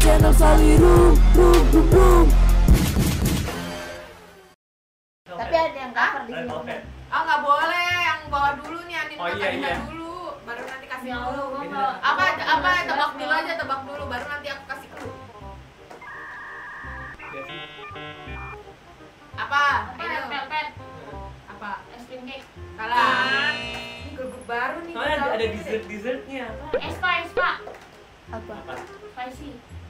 channel Salirum, rum. Tapi ada yang cover di sini. Oh nggak boleh, yang bawah dulu nih Andin iya. dulu, baru nanti kasih Ya, dulu. gua Apa tebak dulu aja, tebak dulu, baru nanti aku kasih clue. Apa? Ayo. Pet. Apa? Es krim cake. Salah. Ini grup baru nih. Soalnya ada dessertnya apa? Espa. Apa? Spicy.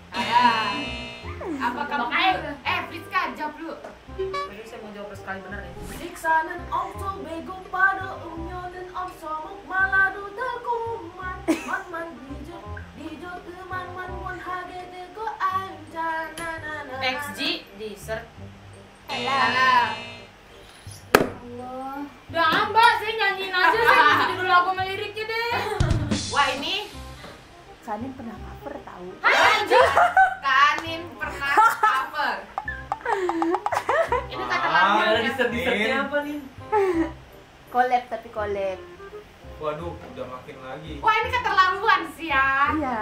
Apa kamu? Tebak aja. Friska, jawab dulu. Ini saya mau jawab sekali benar nih. Siksanan om Tobago pada unyonin om somok maladu dakuman man dijo teman mon hage deko anjana na. XG dessert. Salah. Allah. Udah Mbak, saya nyanyiin aja saya judul lagu sama liriknya deh. Wah ini Sanin pernah cover tahu. Kanin pernah cover. Ini kata lagu. Ada dessertnya apa nih? Collab tapi collab. Waduh, udah makin lagi. Wah ini keterlaluan sih ya. Iya.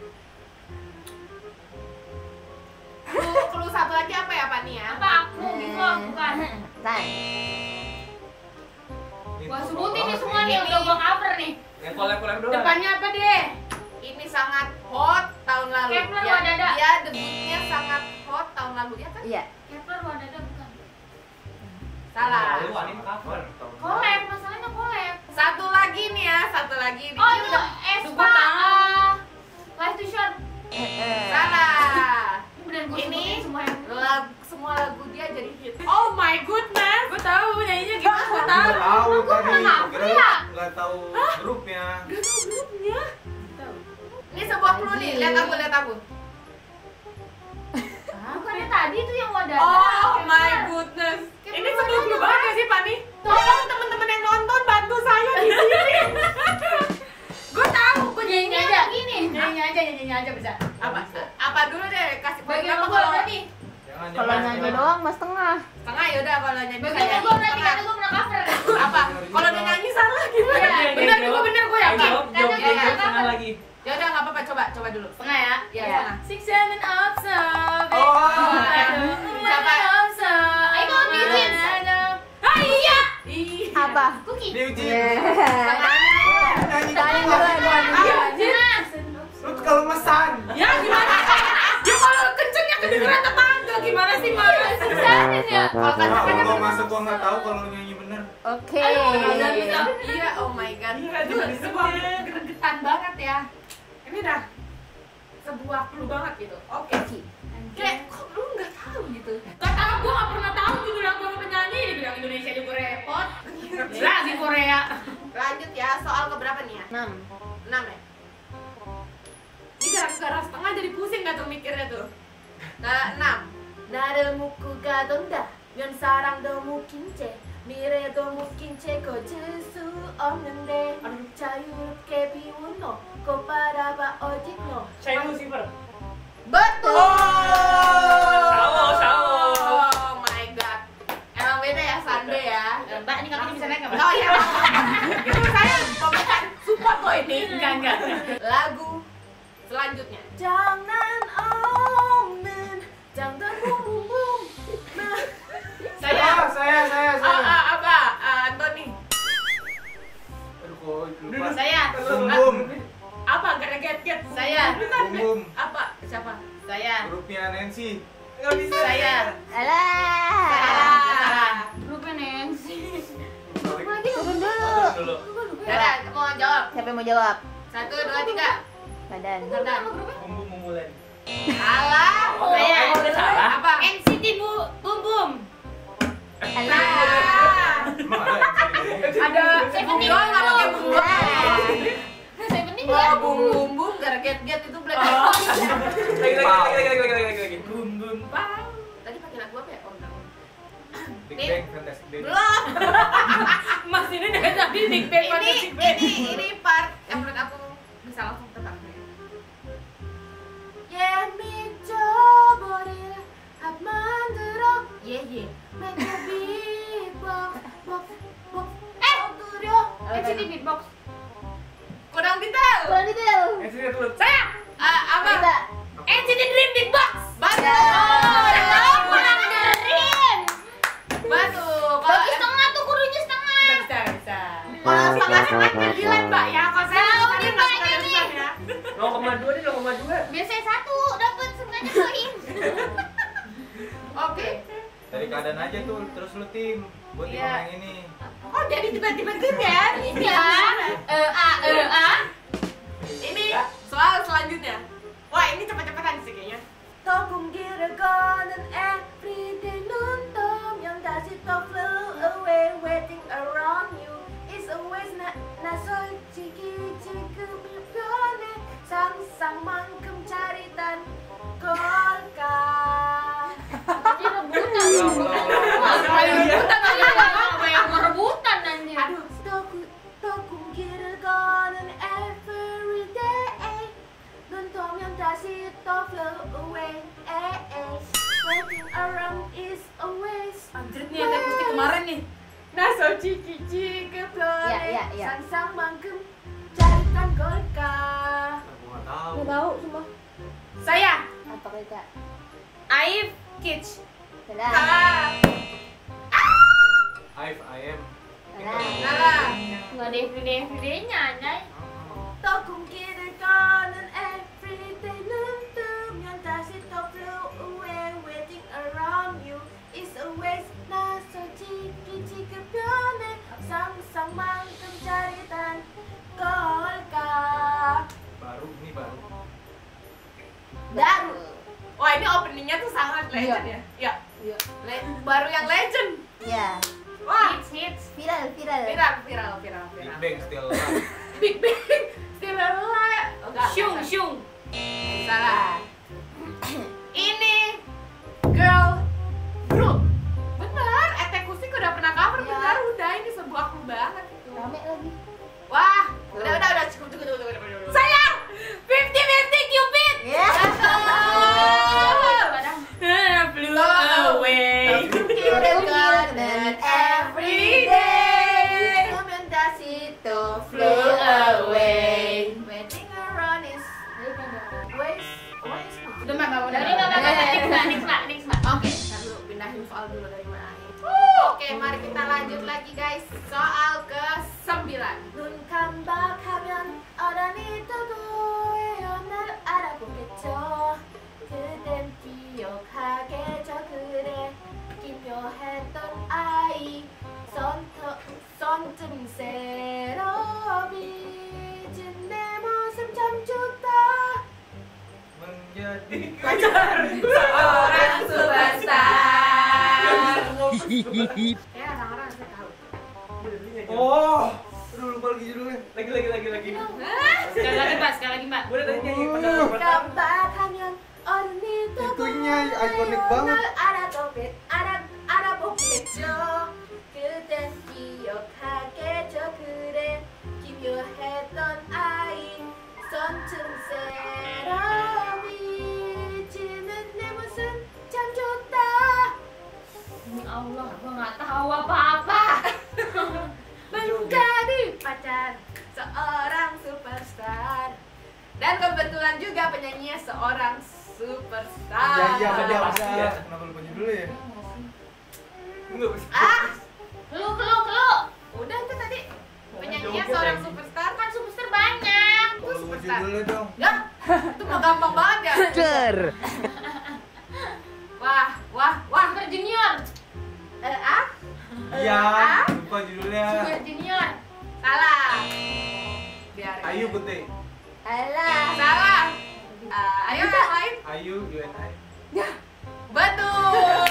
Clue satu lagi apa ya Pak nih ya? Apa aku gitu bukan? Nah, Gua sebutin nih semua nih udah gua cover nih. Yang collab doang. Depannya apa deh? Ini sangat hot tahun lalu. Kepler Wadada. Dia debutnya sangat hot tahun lalu ya kan? iya. Kepler Wadada bukan. Salah. Lalu anime cover. Collab, masalahnya collab. Satu lagi nih ya, satu lagi. Oh itu Espa. Live to short. Salah. Ini beneran gua Ini sebutin semua yang semua lagu dia jadi hit. Oh my goodness. Gue tahu nyanyinya gimana, gue Nggak tahu. tahu Gua tadi, pernah kira ya? nggak tahu grupnya. Gak tahu grupnya. Ini sebuah clue nih, lihat aku. bukannya tadi tuh yang Wadada. Oh my Kepler. goodness. Kepler Ini sebuah Wadada, clue banget gak sih Pani? Tolong teman-teman yang nonton bantu saya di sini. Gue tahu, gue Nyanyi nyanyi aja aja. gini. Nyanyi aja bisa. Apa dulu deh, kasih Bagian apa gua kalau tadi. Jangan Kalau nyanyi doang mas tengah. tengah ya udah kalau nyanyi bisa Bagian nyanyi gua berarti tengah. kan gua pernah cover. Apa? Kalau dia nyanyi salah gimana? Iya, Bener gue bener gue ya kan? Jawab tengah lagi. Ya udah nggak apa-apa coba dulu. Tengah ya. Ya Iya. tengah. 6, 7 up so. Siapa? Ayo kalau Bikin. Ah iya. Apa? Cookie. Dia uji. Sanin duluan. Lu tuh kalau mesan. Ya gimana? Ya kalau kencengnya kedengeran tetangga gimana sih Mas? Sanin ya. Kalau Ya kencengnya Allah, masa gua nggak tahu kalau lu nyanyi bener. Oke. Iya, oh my god. Itu sebuah gregetan banget ya. Ini dah sebuah clue banget gitu. Oke. Kayak kok lu nggak tahu gitu? Kata gue nggak pernah tahu judul lagu sama penyanyi, dibilang Indonesia juga repot. Lagi Korea. Lanjut ya, soal keberapa nih ya? 6. 6 ya? Ini gara-gara setengah jadi pusing gak tuh mikirnya tuh. Nah, 6 나를 묻고 가던다 면 사랑도 묻긴 채 미래도 묻긴 채 거질 수 없는데 자유롭게 비운 너 꽃바라봐 어디 너 Shine Lucifer. betul. Sawo. Oh my god. Emang beda ya Sande ya. Mbak, ini kakinya bisa naik nggak, Mbak? Oh iya. Itu saya pembukaan support loh ini. Enggak. Lagu selanjutnya. Jangan omen, jangan bum bum. Nah, saya. Apa? Anthony. Aduh, kok lupa. Saya. Bum. Apa? Get. Saya. Bum. Apa? Siapa? Saya. Grupnya Nancy. Nggak bisa. Saya. Alah. Salah. Grupnya Nancy. Turun dulu. Dulu. Dadah, mau jawab. Siapa yang mau jawab? 1, 2, 3. Badan. Dadah. Bumbu-bumbulan. Salah. Saya. Emang udah salah? Apa? NCT Boom Boom. Alah. Emang ada yang bisa Ada Seventeen. Bung nggak pakai bung bung. Saya penting Wah, ya. bung bung gara get itu black. Lagi. Bum. Bang. Tadi pakai lagu apa ya? Oh, enggak. Big Bang, Fantastic Baby. Belum. Mas ini dari tadi Big Bang Ini part yang menurut aku bisa langsung tebak. 미쳐버릴 합 만들어 예예 make a beatbox 두려 NCT Beatbox. kurang detail Kurang detail. Dulu. saya apa Kita. NCT Dream 0,2 nih 0,2. Biasanya 1 dapat seenggaknya poin. Oke. Dari keadaan aja tuh, terus lu tim buat Iya. yang ini. Oh, jadi tiba-tiba tim ya? Iya. Ini soal selanjutnya. Wah, ini cepet-cepetan sih kayaknya. Tokum기를 걷는 everyday 눈떠면 다시 또 flew away waiting around you. It's always 나 솔직히 지금 변해 상상만큼 짜릿한 걸까. Ini rebutan. Ulang. Rebutan aja. Apa yang merebutan anjir. Aduh, tokum기를 걷는 everyday 눈떠면 다시 또 flew away. Waiting around is always. Anjir nih yang mesti kemarin nih. Nah, 솔직히 그 Iya. 변해 상상만큼 짜릿한 걸까. Aku nggak tahu. Nggak tahu semua. Saya Apa kita? Aif Kitsch. Dadah. I am. Dadah. Enggak ada everyday-nya anjay. tokum기를 걷는 everyday 눈뜨면 다시 또 flew away waiting around you. It's always 나 솔직히 지금 변해 상상만큼 짜릿한 걸까. Baru, ini baru. Baru. Wah, ini openingnya tuh sangat legend ya. Iya. Iya. Baru yang legend. Iya. Wah, Hits. Viral. viral. Big Bang still alive. Big Bang still alive. Oh, enggak, Syung, enggak. syung. Salah. Ini girl group. Bener, Etekusik udah pernah cover, Iya. bener, udah ini sebuah clue banget itu. Rame lagi. Wah, udah cukup. Sayang, 50-50 Cupid. Ya. Flew away. Dan every day Kemudian dashi to flew away. Waiting around is always. Udah mah, next mbak. Oke, ntar dulu pindahin soal dulu dari mana. Oke, mari kita lanjut lagi guys. Soal ke-9. 눈 깜박하면 어른이도 날 알아보겠죠. 그댄 기억하겠죠. 그래 기묘했던 아이 손틈새로 빚은 내 모습 참 좋다. Menjadi Seorang superstar. Ya, orang-orang saya tahu. Oh, aduh lupa lagi judulnya. Lagi. Sekali lagi mbak. Gue udah tadi nyanyi pas 깜박하면 어른이 Itunya ikonik banget. 알아보겠죠. 그댄 기억하겠죠. 그래 기묘했던 아이 손틈새로 비치는 내 모습 참 좋다. Allah, gua nggak tahu apa-apa. Menjadi pacar seorang superstar. Dan kebetulan juga penyanyinya seorang superstar. Iya, pasti ya. Kenapa lupa judulnya ya? Enggak bisa. Lu. Udah itu tadi. Penyanyinya seorang superstar. Kan superstar banyak. Itu Lupa superstar. judulnya dong. Ya, itu mah gampang banget ya. Wah. Super Junior. Iya, lupa judulnya. Super Junior. Salah. Biar. Ayu Putih. Alah. Salah. Ayo yang lain. Ayu UNI. Betul.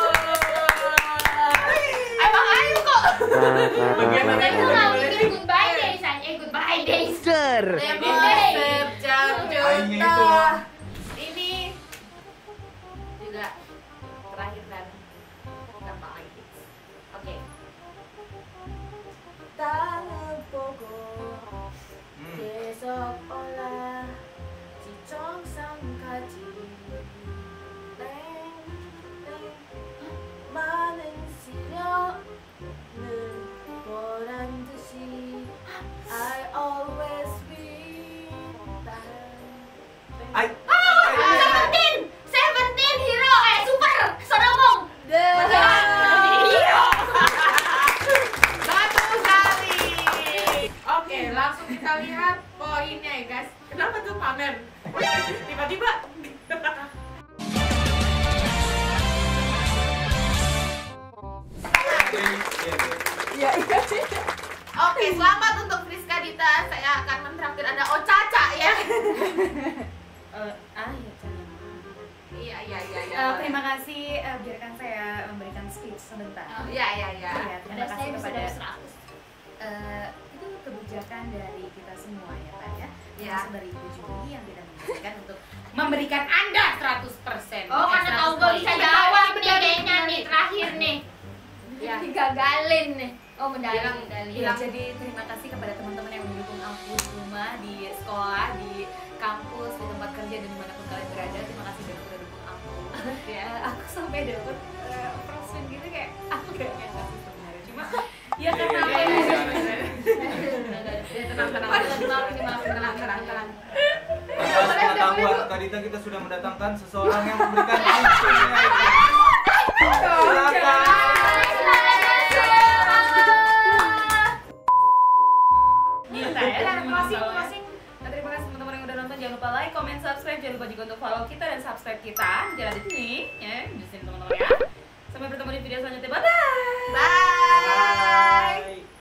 Emang Ayu kok. Bagaimana? Saya tuh mau bikin goodbye days aja. Goodbye days. Nemosep jam Ayunya itu juta. loh. Ini juga terakhir dan gampang lagi. Oke. Tangan 보고 계속 올라 지정상까지 많은 시련은 보란 듯이 I always win. guys. Kenapa tuh pamer? Tiba-tiba. Oke, selamat untuk Friska Dita. Saya akan mentraktir Anda. Oh, Caca ya. Iya, Iya. terima kasih. Biarkan saya memberikan speech sebentar. Iya. Ya, terima kasih kepada 100. itu kebijakan dari kita semua ya Pak ya. Ya. Termasuk dari Ibu Juli yang tidak mengizinkan untuk memberikan Anda 100%. Oh, karena tahu gak bisa jawab bedanya nih terakhir nih. Ya. Digagalin nih. Oh, medali. Ya, jadi terima kasih kepada teman-teman yang mendukung aku di rumah, di sekolah, di kampus, di tempat kerja dan dimanapun kalian berada. Terima kasih sudah mendukung aku. Ya, aku sampai dapet persen gitu kayak aku gak nyangka sih sebenarnya. Cuma ya karena apa ya? Tenang. Pengetahuan Kak Dita, kita sudah mendatangkan seseorang yang memberikan insight. Silakan. Gita ya, closing. Nah, terima kasih teman-teman yang udah nonton. Jangan lupa like, comment, subscribe. Jangan lupa juga untuk follow kita dan subscribe kita. Jangan di sini ya, di sini teman-teman ya. Sampai bertemu di video selanjutnya. Bye bye. Bye.